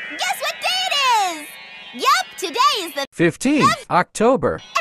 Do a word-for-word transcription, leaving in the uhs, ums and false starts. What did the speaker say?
Guess what day it is? Yup, today is the fifteenth October.